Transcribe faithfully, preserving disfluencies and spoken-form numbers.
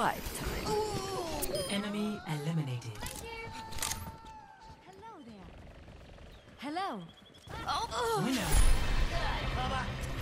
lifetime. Enemy eliminated. Hello there. Hello. Oh. Winner. Baba.